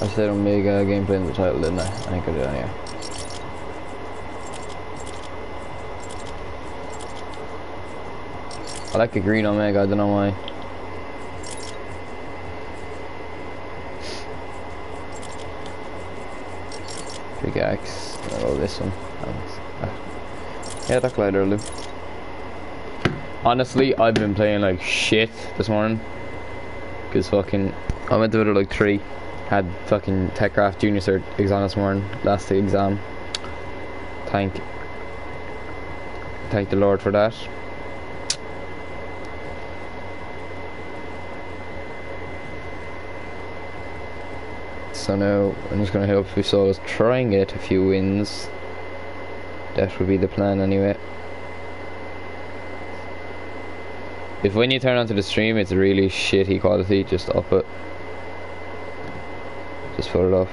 I said Omega gameplay in the title, didn't I? I think I did anyway. I like a green Omega, I don't know why. Big axe. Oh, this one. Yeah, that glider will do. Honestly, I've been playing like shit this morning. Cause fucking, I went to it at like 3. Had fucking TechCraft Junior Cert exam this morning. Last exam. Thank the Lord for that. So now I'm just gonna hit up a few solos, try and get a few wins. That would be the plan anyway. If when you turn onto the stream it's really shitty quality, just up it. Just put it off.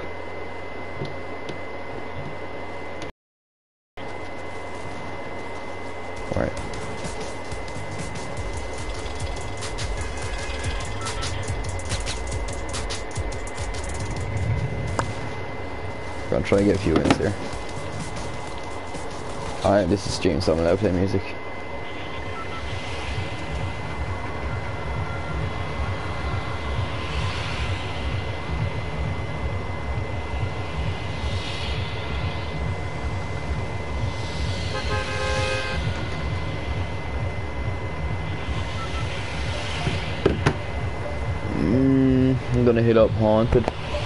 Alright. Gonna try and get a few wins here. Alright, this is stream, so I'm allowed to play music. I'm gonna hit up Haunted.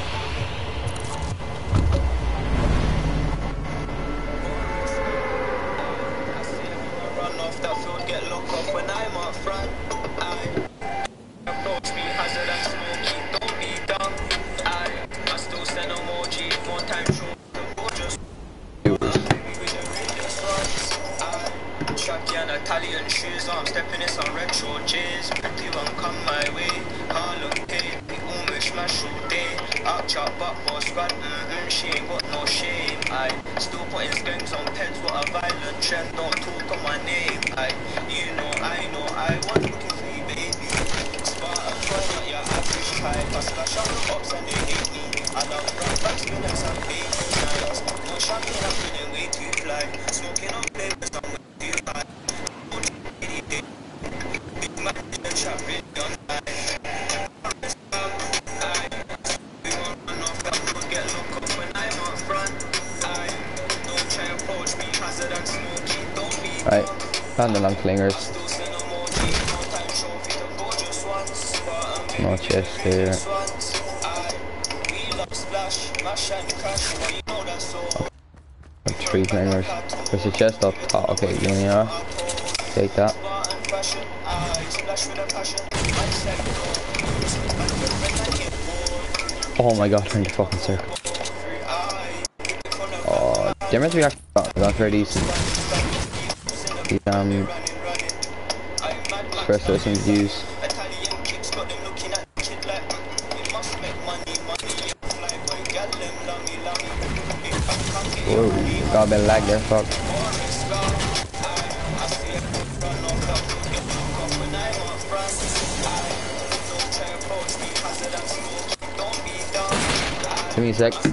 Italian shoes, I'm stepping in some retro J's. Pretty one come my way. Harlem paid, we almost smash all day. Up chop up for squad, she ain't got no shame. I still putting skanks on pens, what a violent trend. Don't talk on my name. You know, I was looking for you, baby. Spartan product, yeah, average type. I slash up the ops and they hate me. I love run back, spin and some baby. No champagne, I'm feeling way too fly. Smoking on flavors, I'm way too high. Right, found the long clingers. No chest here. Oh, 3 clingers. There's a chest up top. Okay, Junior. Take that. Oh my god, I'm in the fucking circle. Oh, damage reaction got very decent. The espresso seems to use. Whoa, got a bit of lag there, fuck. Give me a sec.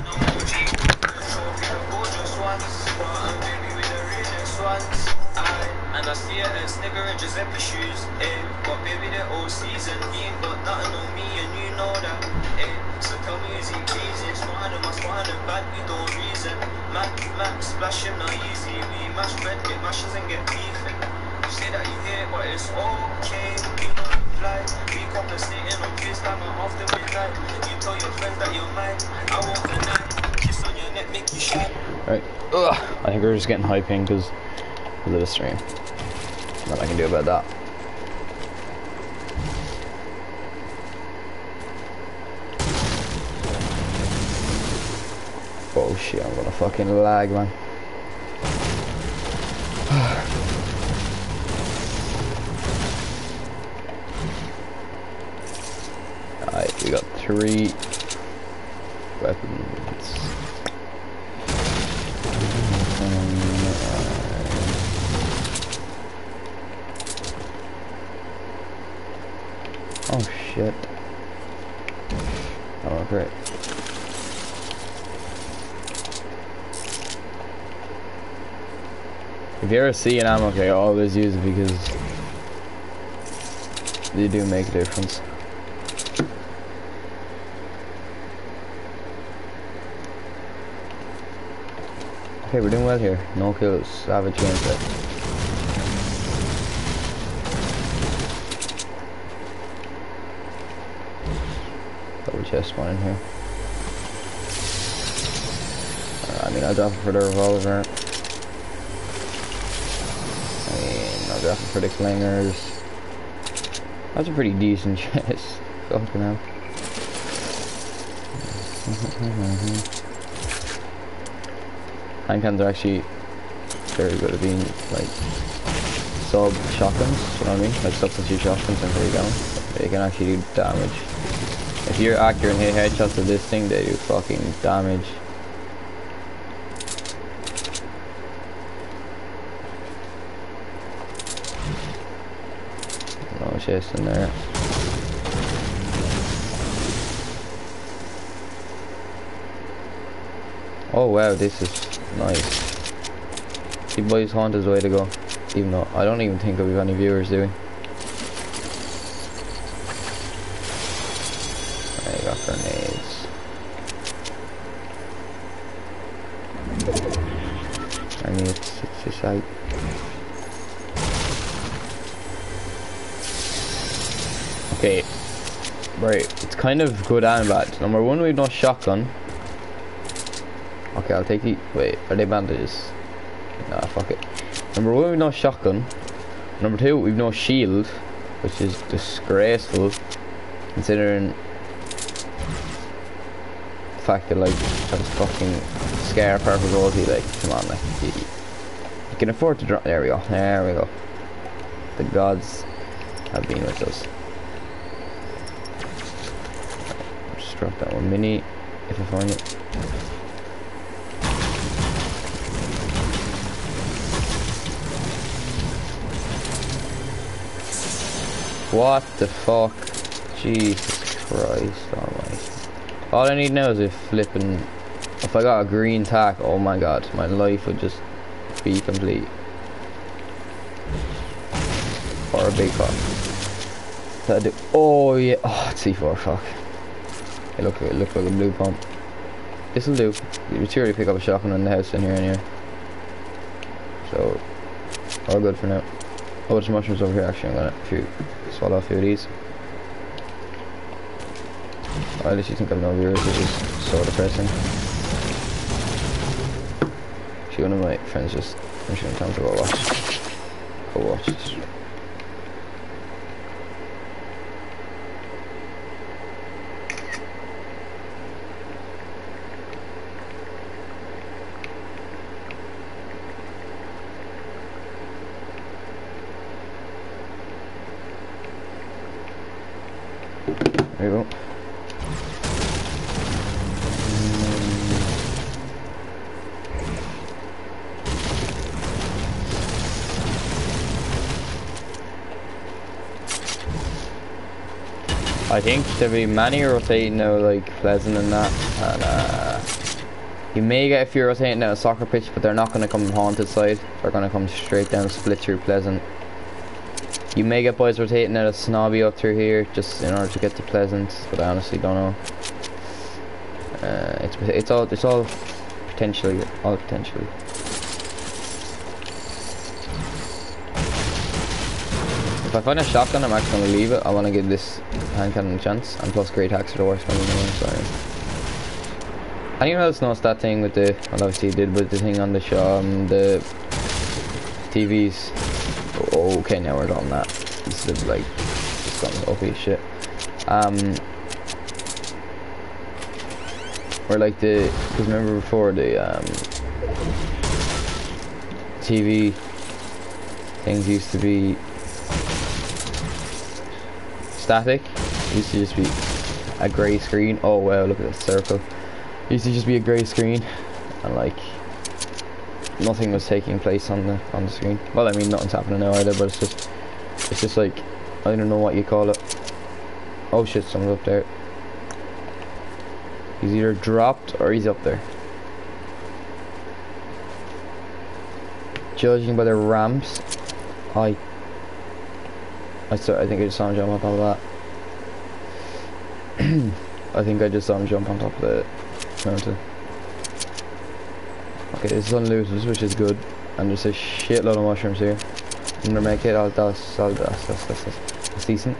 And I see it as nigger in Giuseppe shoes, but baby they're all season. He ain't got nothing on me and you know that, so tell me is he cheesy? Smarter than my smarter than bad, we don't reason. Mac, splash him not easy. We mash bread, get mashes and get beefing. You say that you hear it, but it's okay. We don't fly, we compensating on FaceTime after midnight. You tell your friends that you're mine, I want the night. Kiss on your neck, make you shine. Right, I think we're just getting high ping because of the stream. Nothing I can do about that. Oh shit, I'm gonna fucking lag, man. Alright, we got 3 weapons. Oh shit. Oh great. If you ever see an ammo kit, always use it because they do make a difference. Okay, we're doing well here. No kills. Savage gameplay. Double chest one in here. I mean, I'll drop it for the revolver. I mean, I'll drop it for the clingers. That's a pretty decent chest. Fucking hell. Handguns are actually very good at being like sub shotguns, you know what I mean? Like substitute shotguns and pretty down. They can actually do damage. If you're accurate and hit headshots of this thing, they do fucking damage. No chest in there. Oh wow, this is nice. See boys, Hunt is the way to go. Even though I don't even think we've any viewers doing. I got grenades. I mean, it's just like. Okay, right. It's kind of good and bad. Number one, we've no shotgun. Okay, I'll take the. Wait, are they bandages? Nah, fuck it. Number one, we've no shotgun. Number two, we've no shield, which is disgraceful, considering the fact that like that is fucking scare purple royalty. Like, come on, like you can afford to drop. There we go. There we go. The gods have been with us. Just drop that one mini if I find it. What the fuck? Jesus Christ almighty. All I need now is if I got a green tack, oh my god, my life would just be complete. Or a big fuck. Oh yeah, oh it's C4, fuck. Hey, look like a blue pump. This'll do. You materially pick up a shotgun in the house in here anyway. So, all good for now. Oh, there's mushrooms over here actually, I'm gonna swallow a few of these. I literally think I've no viewers, which is so depressing. Actually, one of my friends just mentioned time to go watch this. There you go. I think there'll be many rotating now, like Pleasant and that, and you may get a few rotating down a soccer pitch, but they're not going to come Haunted side. They're going to come straight down, split through Pleasant. You may get boys rotating out a Snobby up through here just in order to get to Pleasant, but I honestly don't know. It's all potentially, all potentially. If I find a shotgun, I'm actually going to leave it. I want to give this hand cannon a chance, and plus great hacks are the worst one in the game, sorry. Anyone else knows that thing with the, well obviously he did with the thing on the show, the TVs. Oh, okay, now we're on that. This is like, it's gone OP shit. Or like because remember before the TV things used to be static. It used to just be a grey screen. Oh wow, look at this circle. It used to just be a grey screen, and like nothing was taking place on the screen. Well, I mean nothing's happening now either, but it's just like, I don't know what you call it. Oh shit, someone's up there. He's either dropped or he's up there. Judging by the ramps, I think I just saw him jump on top of that. I think I just saw him jump on top of the mountain. Okay, this is unlooted, which is good. And there's a shitload of mushrooms here. I'm gonna make it, that's decent.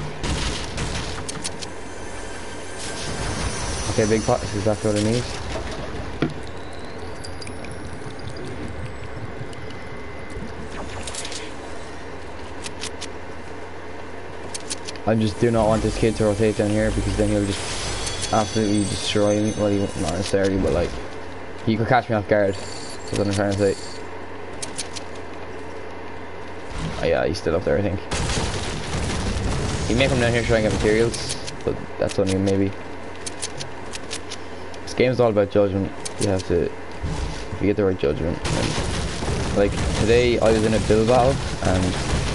Okay, big pot, this is exactly what I need. I just do not want this kid to rotate down here because then he'll just absolutely destroy me. Well, he won't, not necessarily, but like, he could catch me off guard. That's what I'm trying to say. Oh yeah, he's still up there, I think. You may come down here to try and get materials, but that's only maybe. This game's all about judgment. You have to, if you get the right judgment. And, like, today I was in a build battle, and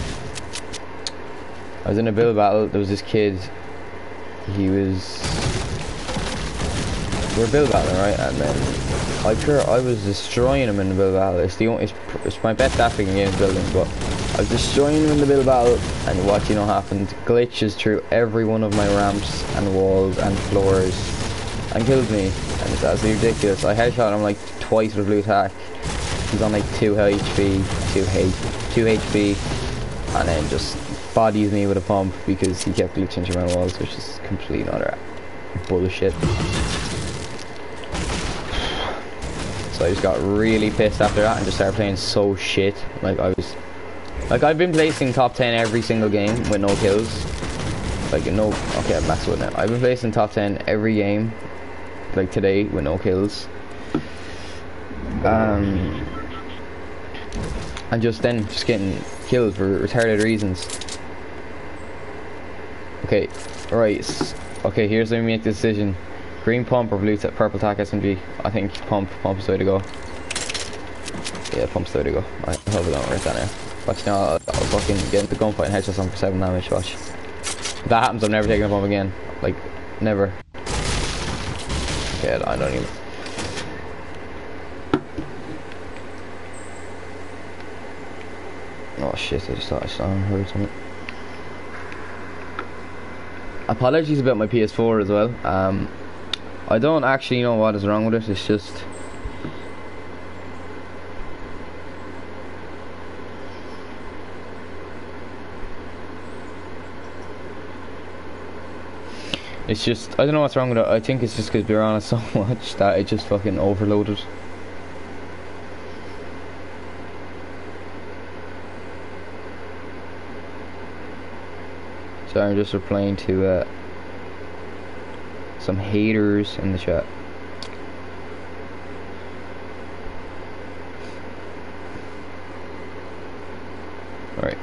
there was this kid, we were build battling, right, and then I was destroying him in the build battle. It's my best African game building, but I was destroying him in the build battle, and what you know happened, glitches through every one of my ramps and walls and floors, and killed me, and it's absolutely ridiculous. I headshot him like twice with blue tack. He's on like 2 HP, 2 HP, and then just bodies me with a pump because he kept glitching through my walls, which is complete utter bullshit. So I just got really pissed after that and just started playing so shit. I've been placing top 10 every single game with no kills. Okay, I'm max with it now. I've been placing top 10 every game, like today, with no kills. And just getting killed for retarded reasons. Okay, right. Okay, here's when we make the decision. Green pump or purple tack SMG. I think pump's the way to go. Yeah, pump's the way to go. Alright, I hope I don't write that now. Watch now, I'll fucking get into gunfight and headshot someone for 7 damage, watch. If that happens, I'm never taking a pump again. Like, never. Okay, I don't even. Oh shit, I just thought I saw him, heard something. Apologies about my PS4 as well. I don't actually know what is wrong with it, it's just... I don't know what's wrong with it. I think it's just because we're on it so much that it just fucking overloaded. So I'm just replying to some haters in the chat. Alright.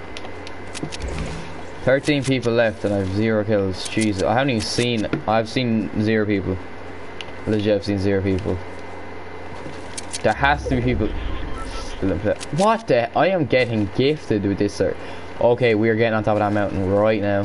13 people left and I have 0 kills. Jesus, I haven't even seen. I've seen 0 people. Legit, I've seen 0 people. There has to be people still in play. What the? I am getting gifted with this, sir. Okay, we are getting on top of that mountain right now.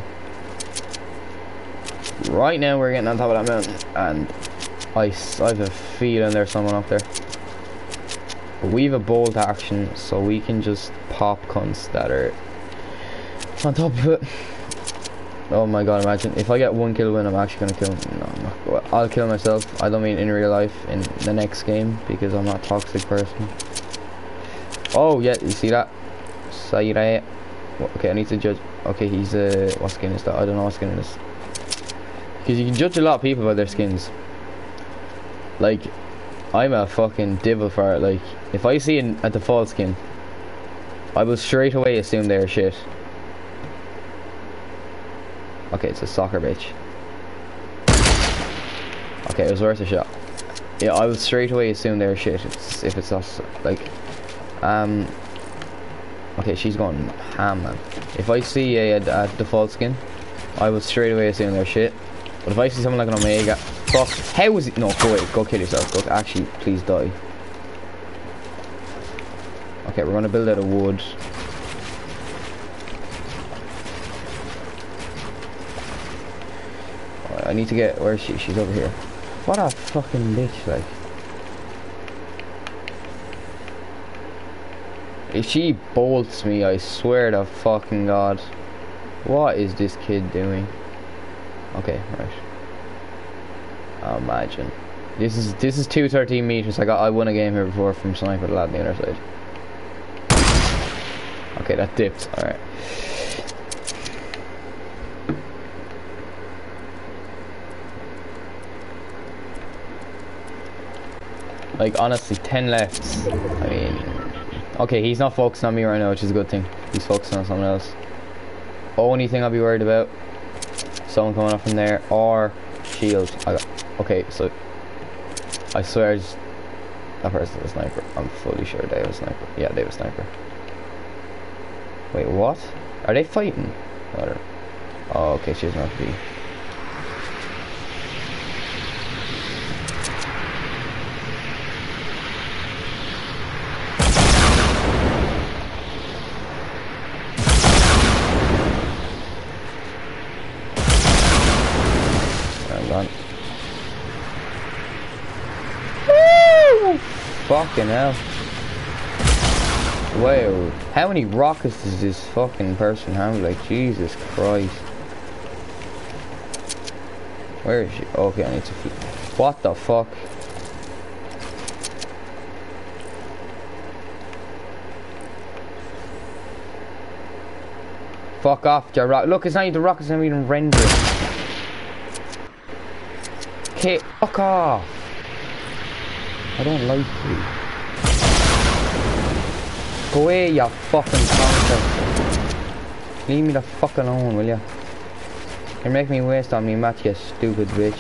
Right now, we're getting on top of that mountain, and I have a feeling there's someone up there. But we have a bolt action, so we can just pop cunts that are on top of it. Oh my god, imagine if I get 1 kill win, I'm actually gonna kill him. No, I'm not. I'll kill myself. I don't mean in real life, in the next game, because I'm not a toxic person. Oh yeah, you see that? See that? Okay, I need to judge. Okay, he's what skin is that? I don't know what skin it is. Because you can judge a lot of people by their skins. Like, I'm a fucking devil for it. Like, if I see a default skin, I will straight away assume they're shit. Okay, it's a soccer bitch. Okay, it was worth a shot. Yeah, I will straight away assume they're shit if it's us. Like, okay, she's going ham, man. If I see a default skin, I will straight away assume they're shit. But if I see someone like an Omega, fuck, how is it? No, go away, go kill yourself. Go, actually, please die. Okay, we're gonna build out of wood. Right, I need to get, where is she? She's over here. What a fucking bitch, like. If she bolts me, I swear to fucking God. What is this kid doing? Okay, right. Imagine. This is 213 meters. I won a game here before from sniper lad on the other side. Okay, that dipped. Alright. Like, honestly, 10 left. I mean... Okay, he's not focusing on me right now, which is a good thing. He's focusing on someone else. Only thing I'll be worried about, someone coming up from there, or shield. Okay, so... I swear that person's a sniper. I'm fully sure they have a sniper. Yeah, they have a sniper. Wait, what? Are they fighting? Oh, okay, she doesn't have to be. Fucking hell. Wow. How many rockets does this fucking person have? Like, Jesus Christ. Where is she? Okay, I need to flip. What the fuck? Fuck off, your rock. Look, it's not even the rockets, not even rendering. Okay, fuck off. I don't like you. Go away, you fucking concept. Leave me the fuck alone, will ya? You're making me waste on me, Matt, you stupid bitch.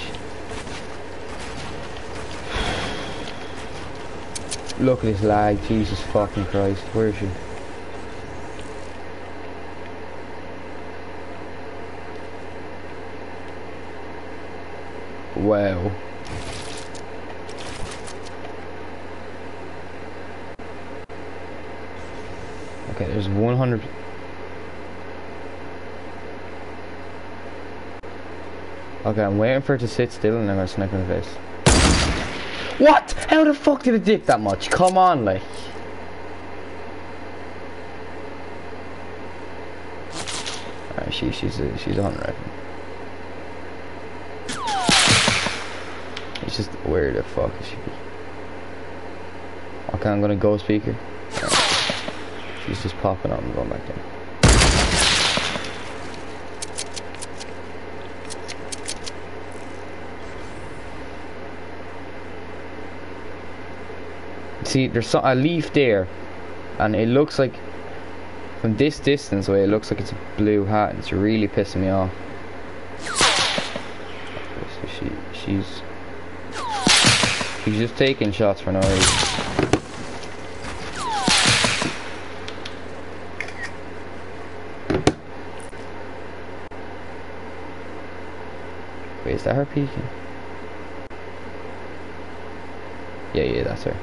Look at this lag, Jesus fucking Christ. Where is she? Wow. Okay, there's 100. Okay, I'm waiting for it to sit still and I'm gonna snipe in the face. What? How the fuck did it dip that much? Come on, like. Alright, she's a hunter rifle. It's just where the fuck is she? Okay, I'm gonna go speaker. She's just popping up and going back down. See, there's a leaf there, and it looks like, from this distance away, it looks like it's a blue hat, and it's really pissing me off. So she's just taking shots for no reason. Wait, is that her peeking? Yeah, that's her.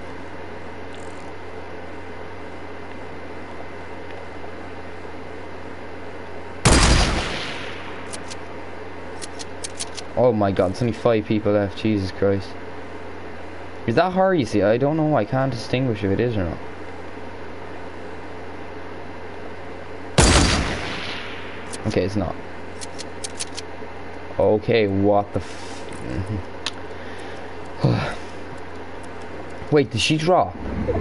Oh my god, there's only 5 people left, Jesus Christ. Is that her, you see? I don't know, I can't distinguish if it is or not. Okay, it's not. Okay, what the Wait, did she drop?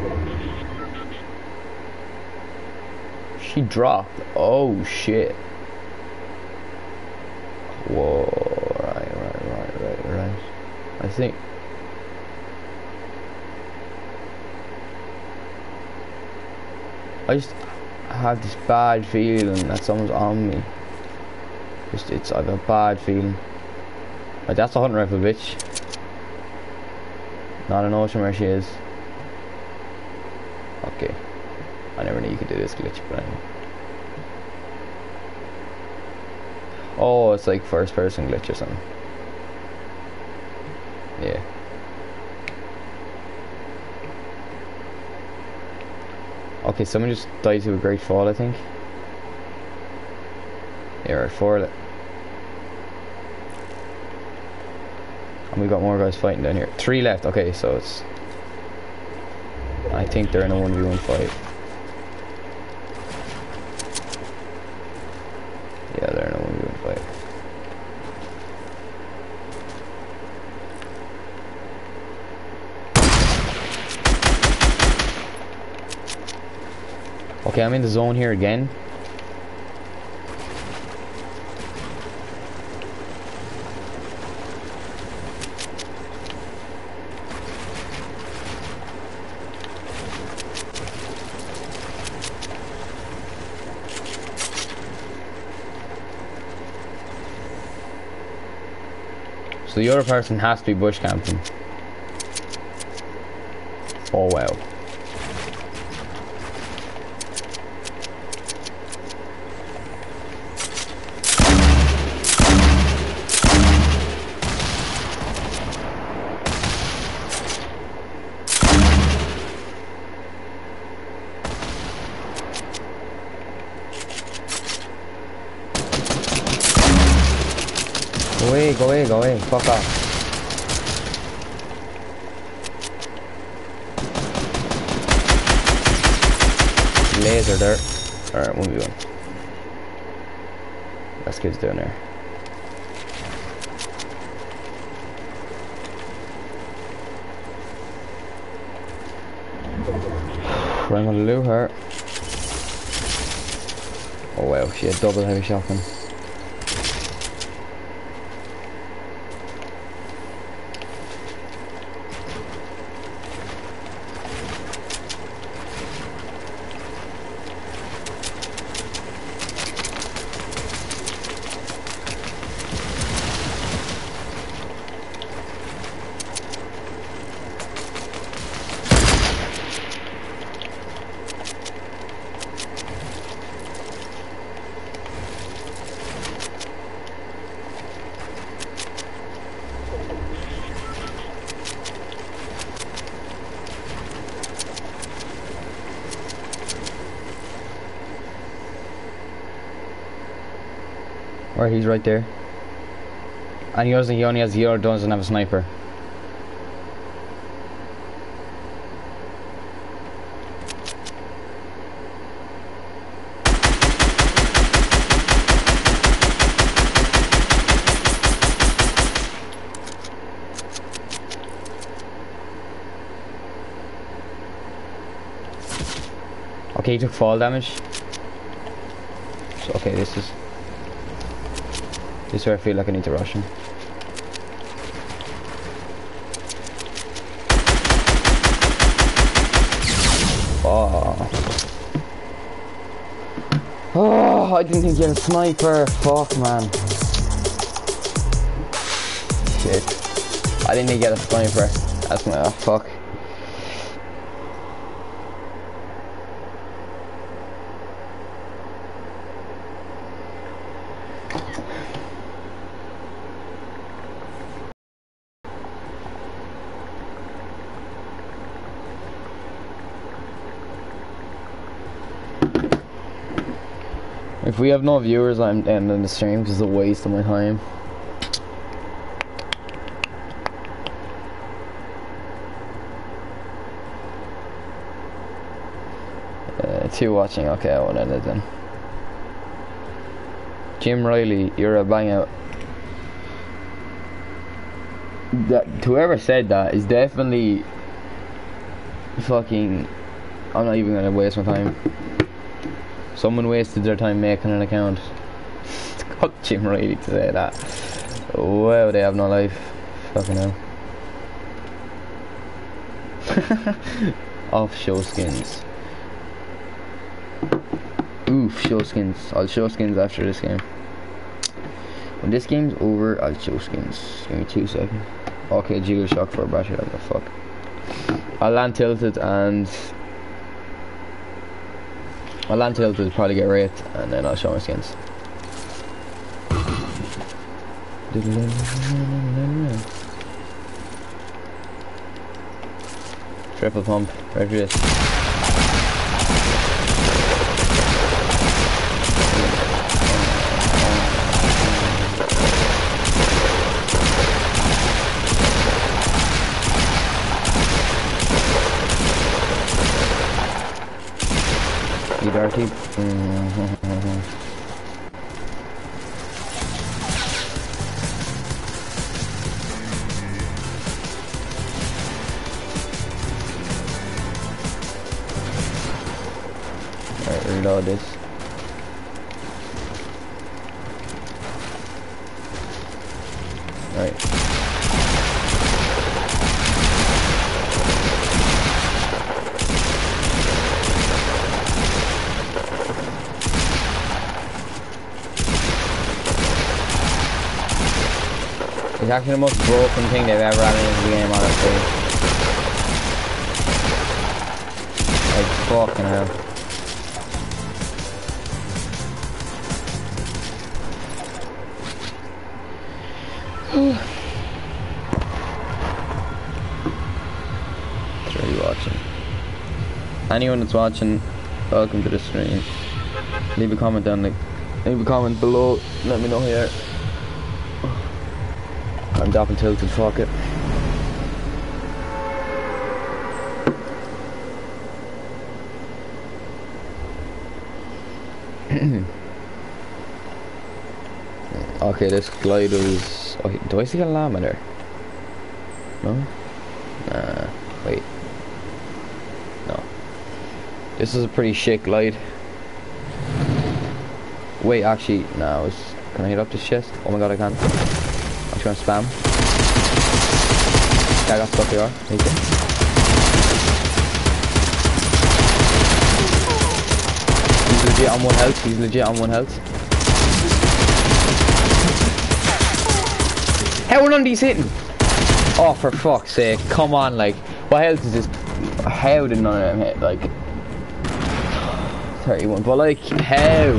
She dropped. Oh shit. Whoa, right. I think I just have this bad feeling that someone's on me. I have a bad feeling. Right, that's a hunting rifle, bitch. Not an ocean where she is. Okay. I never knew you could do this glitch, but anyway. Oh, it's like first person glitch or something. Yeah. Okay, someone just died to a great fall, I think. Yeah, right, 4 left. And we got more guys fighting down here. 3 left, okay, so it's... I think they're in a 1v1 fight. Okay, I'm in the zone here again. So the other person has to be bush camping. Oh wow. Go away, go away, go away. Fuck off. Laser there. Alright, 1v1. That's kid's down there. I'm gonna loot her. Oh wow, she had double heavy shotgun. Or he's right there. And he only has the other, doesn't have a sniper. Okay, he took fall damage. So okay, this is where I feel like I need to rush him. Oh. Oh, I didn't think you had a sniper. Fuck, man. Shit. I didn't think you had a sniper. That's my, oh, fuck. If we have no viewers, I'm ending the stream because it's a waste of my time. Two watching, okay, I won't end it then. Jim Riley, you're a banger. That whoever said that is definitely fucking. I'm not even gonna waste my time. Someone wasted their time making an account. Got Jim Riley to say that. Wow, they have no life. Fucking hell. Off show skins. Oof, show skins. I'll show skins after this game. When this game's over, I'll show skins. Give me 2 seconds. Okay, Jiggle Shock for a battery, like the fuck. I'll land tilted and probably get raped, and then I'll show my skins. Triple pump, right for this. You dirty. Alright, reload this. Right. It's actually the most broken thing they've ever had in the game, honestly. Like, fucking hell. Sure you watching. Anyone that's watching, welcome to the stream. Leave a comment down, like, leave a comment below. Let me know here. I'm dropping tilted, fuck it. Okay, this glide was... Oh, do I see a llama there? No? Nah, wait. No. This is a pretty shit glide. Wait, actually, no, can I hit up this chest? Oh my god, I can't. I'm just gonna spam. Yeah, I got stuck here. Take it. He's legit on 1 health. He's legit on 1 health. How are none of these hitting? Oh, for fuck's sake. Come on, like. What health is this? How did none of them hit? Like. 31. But, like, how?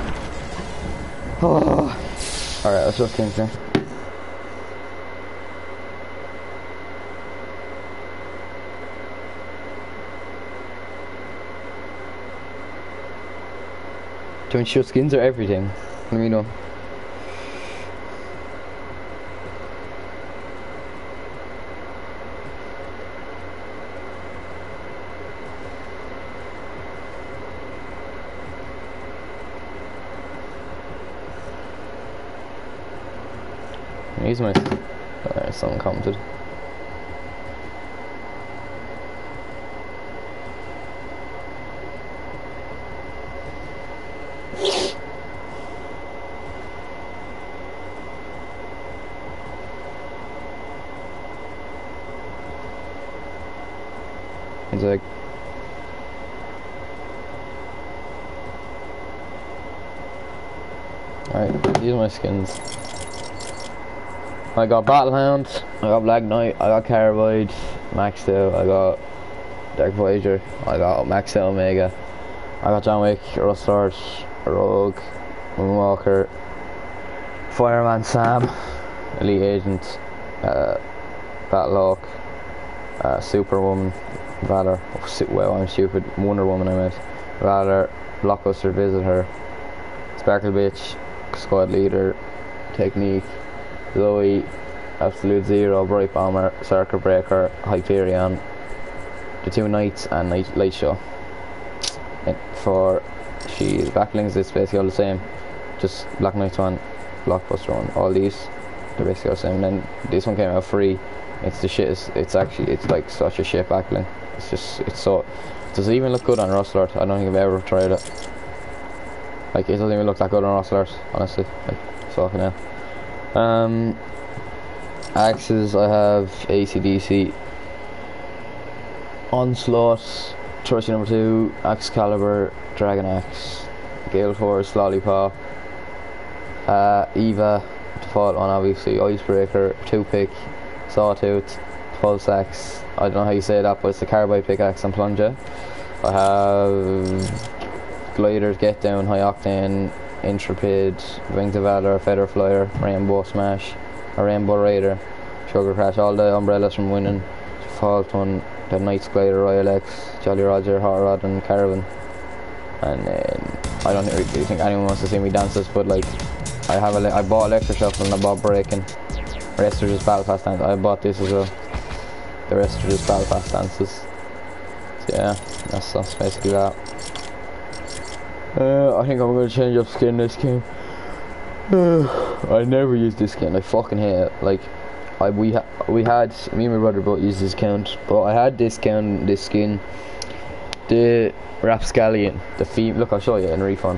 Oh. Alright, let's just think now. Do you want shoot skins or everything? Let me know. Here's my... Alright, someone commented. He's like... Alright, these are my skins. I got Battlehound, I got Black Knight, I got Carbide, maxed out, I got Dark Voyager, I got maxed out Omega, I got John Wick, Rust Lord, Rogue, Moonwalker, Fireman Sam, Elite Agent, Battlehawk, Superwoman, Valor, well I'm stupid, Wonder Woman I meant, Valor, Blockbuster Visitor, Sparkle Bitch, Squad Leader, Technique, Zoe, Absolute Zero, Bright Bomber, Circuit Breaker, Hyperion, the 2 Knights and Light Show. And for she's backlinks, it's basically all the same. Just Black Knight 1, Blockbuster 1, all these, they're basically all the same. And then this one came out free. It's the shit, it's like such a shit backlink. It's just, it's so, does it even look good on Rust Lord? I don't think I've ever tried it. Like, it doesn't even look that good on Rust Lord, honestly. Like, fucking hell. Axes, I have AC/DC, Onslaught, Trusty number 2, Excalibur, Dragon Axe, Gale Force, Lollipop, Eva, default one obviously, Icebreaker, Toothpick, Sawtooth, Pulse Axe, I don't know how you say that, but it's the Carbide Pickaxe and Plunger. I have Gliders, Get Down, High Octane, Intrepid, Wings of Valor, Feather Flyer, Rainbow Smash, a Rainbow Raider, Sugar Crash, all the umbrellas from winning, Default one, the Knights Glider, Royal X, Jolly Roger, Hot Rod and Caravan. And then I don't really think anyone wants to see me dance this, but like I bought Electric Shuffle and I bought Breaking. The rest are just Battle Pass dances. I bought this as well. The rest are just Battle Pass dances. So yeah, that's basically that. I think I'm gonna change up skin this game. I never use this skin. I fucking hate it. Like, me and my brother both used this account, but I had this skin The Rapscallion, the theme. Look, I'll show you in refund.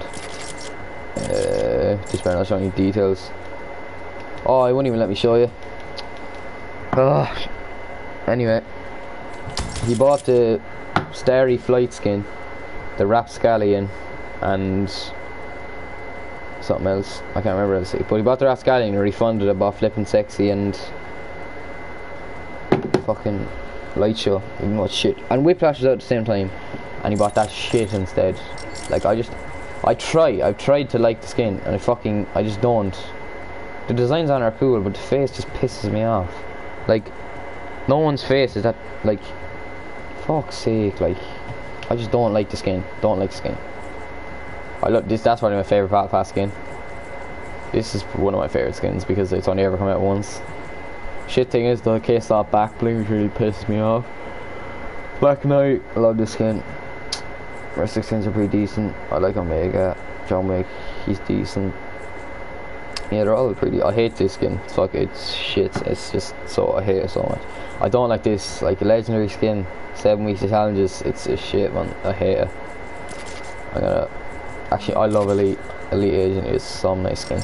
Just better not showing you details. Oh, I wouldn't even let me show you. Oh. Anyway, he bought the Starry Flight skin, the Rapscallion, and something else. I can't remember else. But he bought the Rapscallion and refunded it, bought Flippin' Sexy and fucking Light Show, even though it's shit. And Whiplash was out at the same time, and he bought that shit instead. Like, I've tried to like the skin, and I just don't. The designs on it are cool, but the face just pisses me off. Like, no one's face is that, like, fuck's sake, like, I just don't like the skin. Don't like the skin. That's probably my favourite Battle Pass skin. This is one of my favourite skins because it's only ever come out once. Shit thing is, the K-Stop back bling really pisses me off. Black Knight, I love this skin. Rest of the skins are pretty decent. I like Omega, John Wick, he's decent. Yeah, they're all pretty. I hate this skin. Fuck, it's shit. It's just so, I hate it so much. I don't like this, like, legendary skin. 7 weeks of challenges, it's a shit, man. I hate it. Actually, I love Elite. Elite Agent is some nice skin.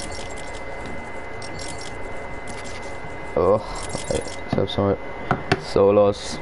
Oh, okay. Let's have some solos.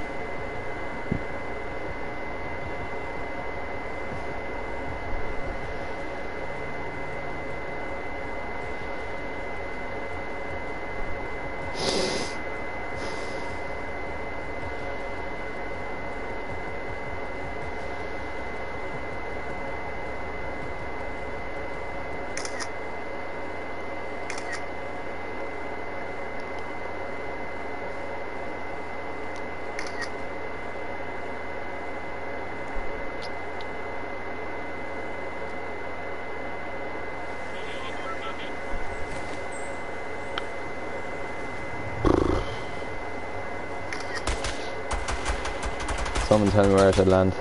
Someone tell me where I should land.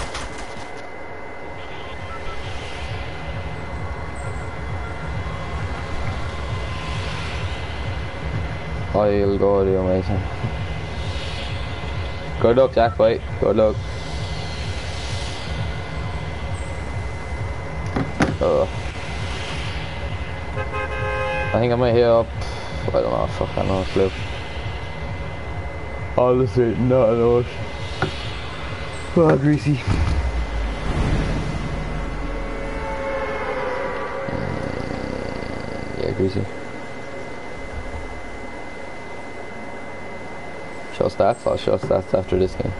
I'll go to you, Mason. Good luck, Jack, bye. Good luck. I think I might hit up. I don't know, fuck, I don't know, clue. Honestly, not a lot. Oh, greasy. Yeah, greasy. Show stats? I'll show stats after this game.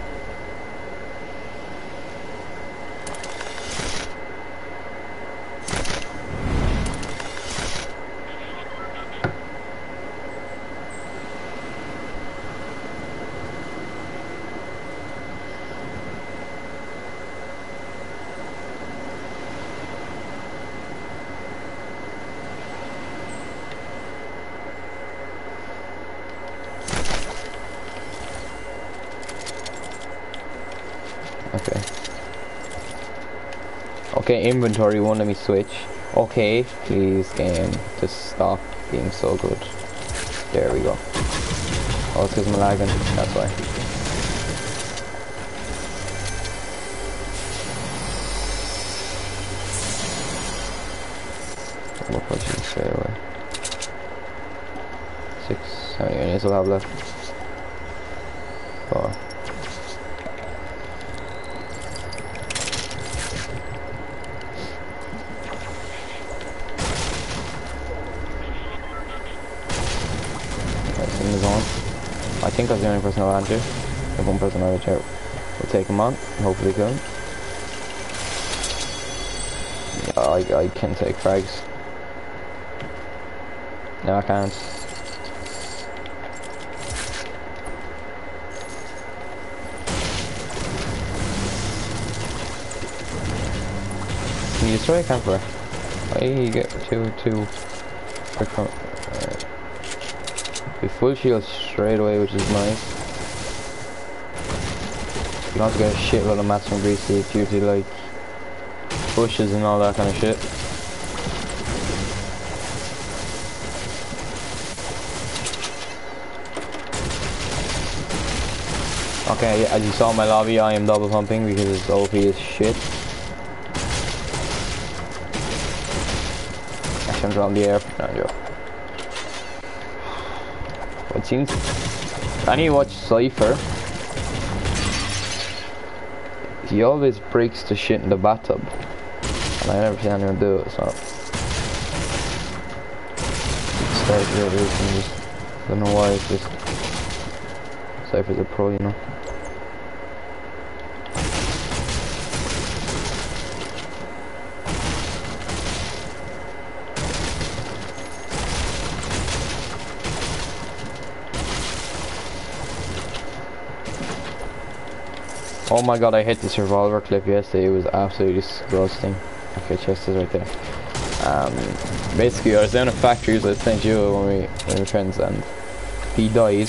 Okay, inventory won't let me switch. Okay, please game, just stop being so good. There we go. Oh, it's because I'm lagging, that's why. We'll push it straight away. 6, how many minutes will I have left? 4. I think I was the only person I'll answer. If one person out of chat will take him on, hopefully kill him. Yeah, I can take frags. No, I can't. Can you destroy a camper? I get two quick from. With full shield straight away, which is nice. You can also get a shitload of mats from Greasy due to like bushes and all that kind of shit. Okay, as you saw in my lobby, I am double pumping because his OP is shit. Actions on the air. No joke. It seems. I need to watch Cypher. He always breaks the shit in the bathtub, and I never see anyone do it. So. I don't know why. It's just Cypher's a pro, you know. Oh my god, I hit this revolver clip yesterday, it was absolutely disgusting. Okay, chest is right there. Basically I was down at factories with St. Joe when we were friends, and he died.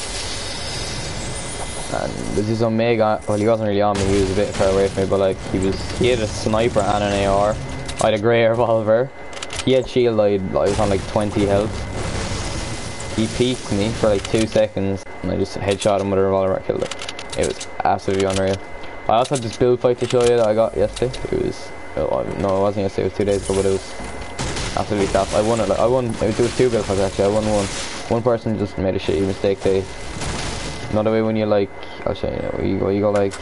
And there's this Omega, well he wasn't really on me, he was a bit far away from me, but like he had a sniper and an AR. I had a grey revolver. He had shield, I was on like 20 health. He peeked me for like 2 seconds and I just headshot him with a revolver and killed him. It was absolutely unreal. I also had this build fight to show you that I got yesterday. It was, no it wasn't yesterday, it was 2 days ago, but it was absolutely tough. I won it, like, there was 2 build fights actually, I won one. One person just made a shitty mistake. Another way when you like, I'll show you, where you go like,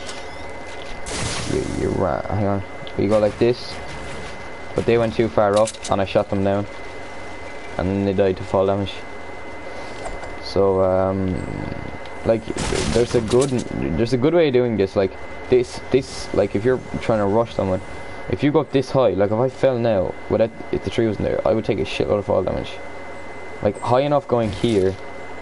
hang on, where you go like this, but they went too far up and I shot them down. And then they died to fall damage. So, like, there's a good way of doing this, like, this, like, if you're trying to rush someone, if you got this high, like, if I fell now, if the tree wasn't there, I would take a shitload of fall damage. Like, high enough going here,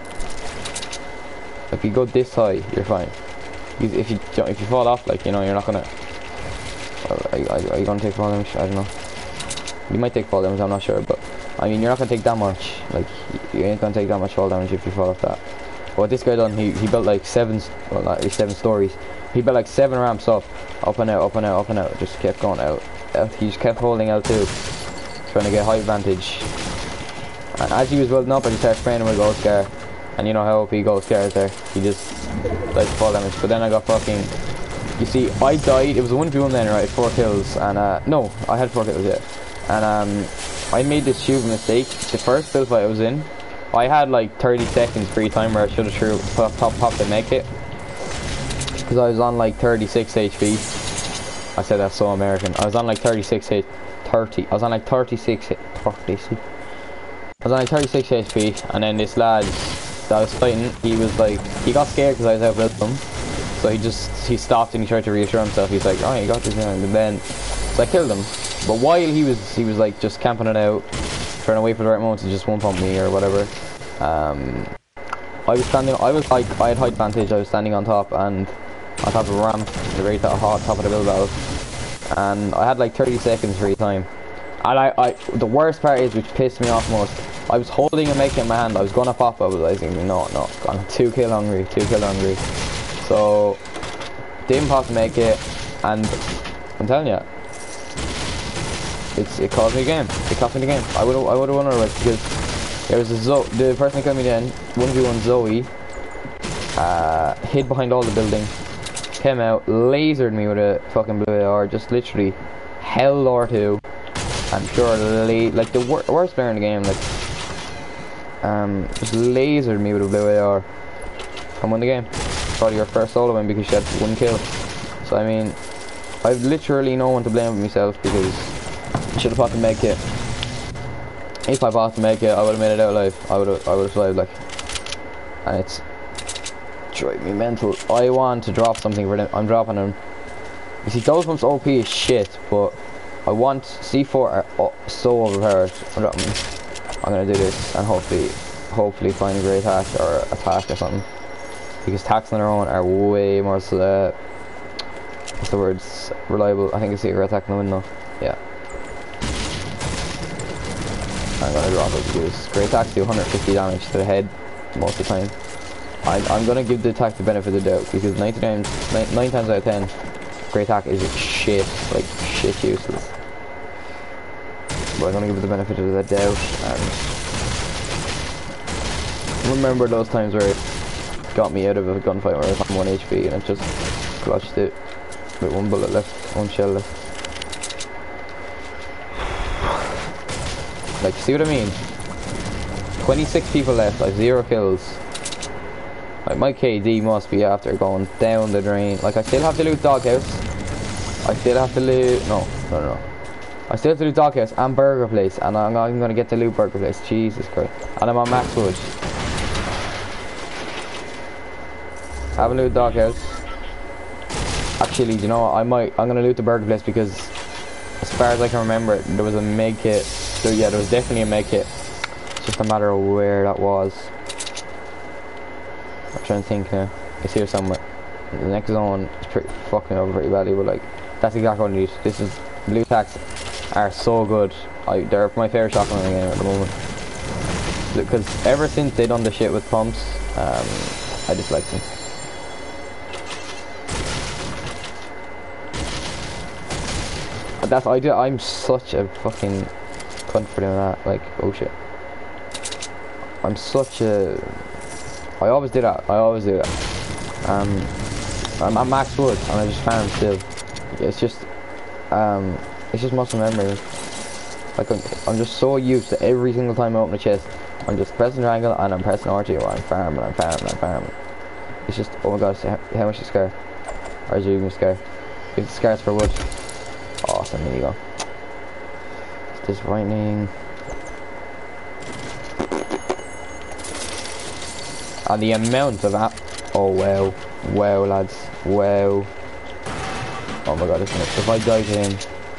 if you go this high, you're fine. If you fall off, like, you know, you're not gonna, are you gonna take fall damage? I don't know. You might take fall damage, I'm not sure, but, I mean, you're not gonna take that much, like, you ain't gonna take that much fall damage if you fall off that. But what this guy done, he built like 7 stories. He built like 7 ramps up and out, up and out, up and out. Just kept going out. He just kept holding L2, trying to get height advantage. And as he was building up, I just started spraying him with Gold Scar. And you know how OP Gold Scar is there. He just died to fall damage. But then I got fucking, you see, I died. It was a 1v1 then, right? 4 kills. And no, I had 4 kills, yeah. And I made this stupid mistake. The first build fight I was in, I had like 30 seconds free time where I should have popped the make it. Because I was on like 36 HP. I said that's so American. I was on like 36 HP. I was on like 36 HP, and then this lad that I was fighting, he was like, he got scared because I was outbuilt him. So he stopped and he tried to reassure himself. He's like, oh, you got this, and then so I killed him. But while he was like just camping it out, trying to wait for the right moment to just one-pump me or whatever. I had height advantage. I was standing on top and on top of a ramp, the very top of the build battle, and I had like 30 seconds free time. And the worst part is, which pissed me off most, I was holding a make in my hand. I was gonna pop up, but I was thinking, no, I'm 2 kill hungry. So didn't pop to make it, and I'm telling you, it cost me the game. It cost me the game. I would have won otherwise, because there was the person that killed me then, 1v1 Zoe, hid behind all the building, came out, lasered me with a fucking blue AR, just literally held R2. I'm sure like the worst player in the game, like just lasered me with a blue AR. I won the game. Probably your first solo win because you had 1 kill. So I mean, I've literally no one to blame but myself, because I should have popped to make it. If I popped to make it, I would have made it out alive. I would have survived, like. And it's driving me mental. I want to drop something for them. I'm dropping them. You see, those pumps OP is shit, but I want C4 are so overpowered. I'm gonna do this and hopefully find a great hack or attack or something. Because attacks on their own are way more what's the words, reliable. I think it's a attack in the window. Yeah. I'm gonna drop it because great attacks do 150 damage to the head most of the time. I'm gonna give the attack the benefit of the doubt, because 9 times out of 10, great attack is shit, like shit useless. But I'm gonna give it the benefit of the doubt and remember those times where got me out of a gunfight where I was on 1 HP and it just clutched it with 1 bullet left, 1 shell left. Like, see what I mean? 26 people left, I have 0 kills. Like, my KD must be after going down the drain. Like, I still have to loot Doghouse. I still have to loot... No. I still have to loot Doghouse and Burger Place. And I'm not even going to get to loot Burger Place. Jesus Christ. And I'm on Max Wood. Haven't looted Doghouse. Actually, you know what? I'm going to loot the Burger Place because as far as I can remember, there was a med kit. So yeah, there was definitely a med kit. It's just a matter of where that was. I'm trying to think now. It's here somewhere. The next zone is pretty fucking over pretty badly, but like, that's exactly what I need. This is, blue packs are so good. They're my favourite shotgun in the game at the moment. Because ever since they done the shit with pumps, I dislike them. But I'm such a fucking cunt for doing that. Like, oh shit. I'm such a... I always do that. I'm at max wood and I just farm still. It's just muscle memory. Like, I'm just so used to every single time I open a chest, I'm just pressing triangle and I'm pressing RT or I'm farming. It's just, oh my god, how much is Scar? Or is it even Scar? If the Scar's for wood. Awesome, there you go. It's disappointing. And the amount of that. Oh wow. Wow, lads. Wow. Oh my god, isn't it? If I die to him.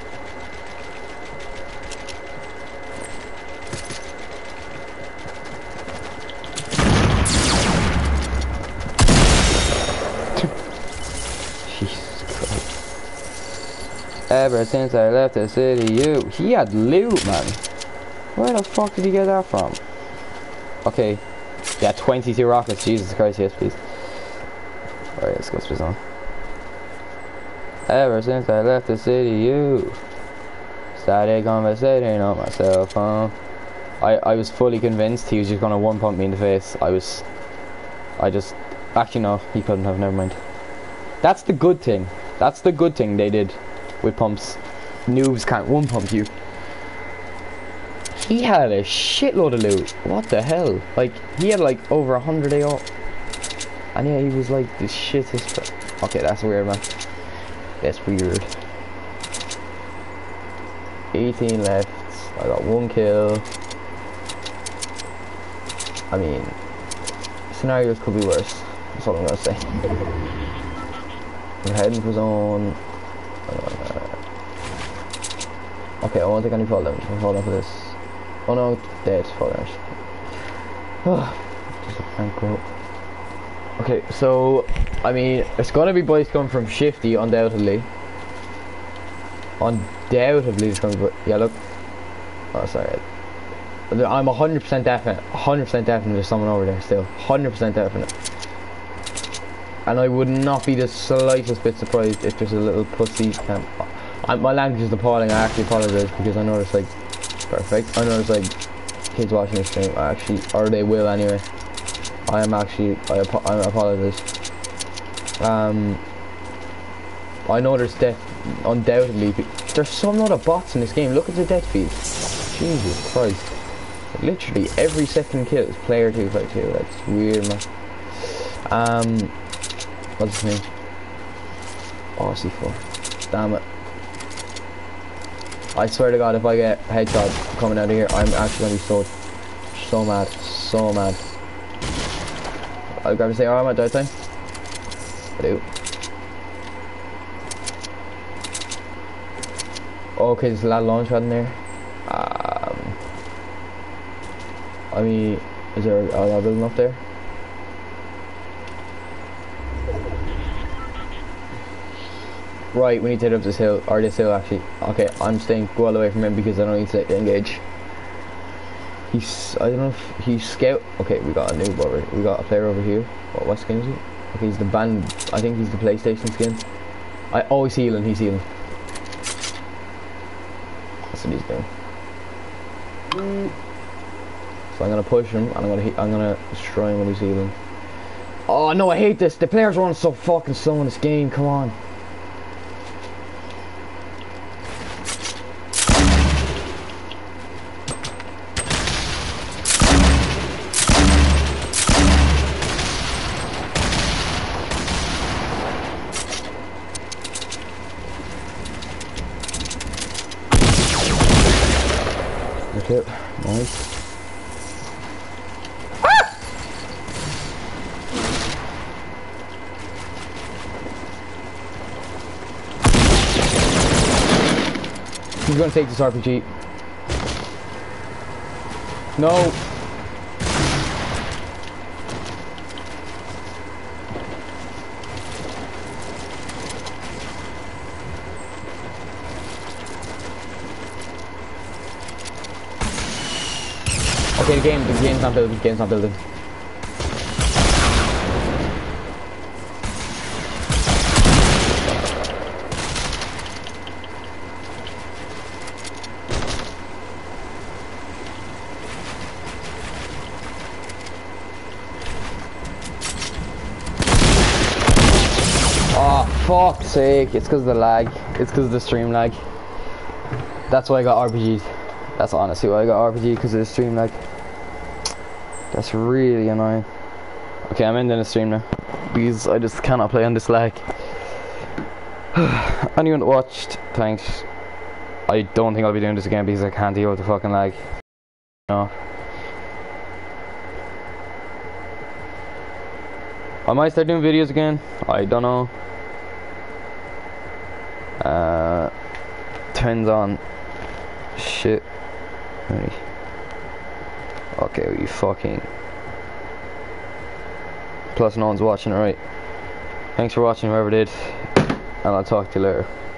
Jesus Christ. Ever since I left the city, he had loot, man. Where the fuck did he get that from? Okay. Yeah, 22 rockets. Jesus Christ, yes, please. Alright, let's go to the zone. Ever since I left the city, you started conversating on my cell phone. I was fully convinced he was just gonna one pump me in the face. Actually no, he couldn't have, never mind. That's the good thing. That's the good thing they did with pumps. Noobs can't one pump you. He had a shitload of loot. What the hell? Like, he had like over 100 AR. And yeah, he was like the shittest. Okay, that's weird, man. That's weird. 18 left. I got 1 kill. I mean, scenarios could be worse. That's all I'm gonna say. I'm heading for zone. Okay, I won't take any fall damage. I'm holding for this. Oh no, dead. Fall damage. Just a prank quote. Okay, so I mean, it's gonna be boys coming from Shifty, undoubtedly. Undoubtedly, it's coming. Yeah, look. Oh, sorry. I'm 100% definite. 100% definite. There's someone over there still. 100% definite. And I would not be the slightest bit surprised if there's a little pussy camp. My language is appalling. I actually apologize because I know there's like perfect. I know there's like kids watching this stream. Actually, or they will anyway. I apologize. I know there's undoubtedly. There's some other bots in this game. Look at the death feed. Jesus Christ. Literally every second kill is player 2 player 2. That's weird, man. What's his name? RC4. Damn it. I swear to God, if I get headshot coming out of here, I'm actually gonna be so mad. So mad. I'll grab his AR at that time. I do. Okay, there's a lot of launch pad in there. I mean, is there a lot of building up there? Right, we need to head up this hill, or this hill actually. Okay, I'm staying, go all the way from him because I don't need to engage. I don't know if he's scout. Okay, we got a noob over. We got a player over here. What skin is he? Okay, he's the band. I think he's the PlayStation skin. Oh, he's healing. He's healing. That's what he's doing. So I'm gonna push him, and I'm gonna destroy him when he's healing. Oh no, I hate this. The players run so fucking slow in this game. Come on. Okay, nice. He's gonna take this RPG. No. Okay, the game's not building, Oh, fuck's sake. It's because of the lag. It's because of the stream lag. That's why I got RPG'd. That's honestly why I got RPG'd, because of the stream lag. That's really annoying. Okay, I'm ending the stream now, because I just cannot play on this lag. Anyone that watched, thanks. I don't think I'll be doing this again because I can't deal with the fucking lag. No. I might start doing videos again. I don't know. Depends on shit. Ready. Okay, you fucking. Plus, no one's watching it, right? Thanks for watching, whoever did, and I'll talk to you later.